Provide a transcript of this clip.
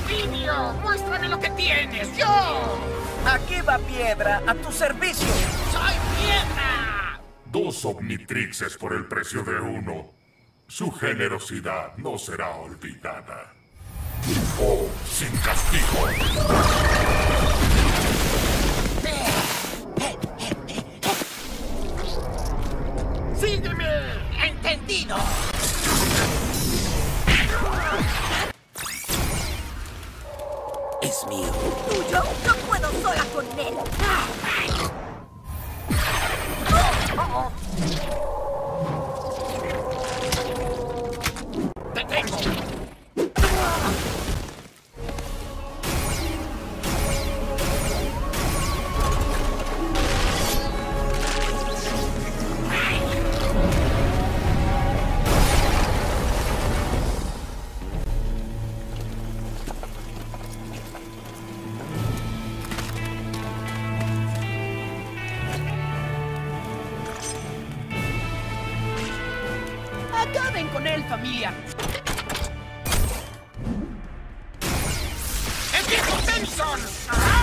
envidio! ¡Muéstrame lo que tienes! ¡Yo! Aquí va Piedra, a tu servicio. ¡Soy Piedra! 2 Omnitrixes por el precio de 1. Su generosidad no será olvidada. ¡Oh, sin castigo! ¡Sígueme! ¡Entendido! Es mío. ¿Tuyo? No puedo sola con él. ¡Te tengo! Acaben con él, familia. ¡El viejo Tennyson! ¡Ah!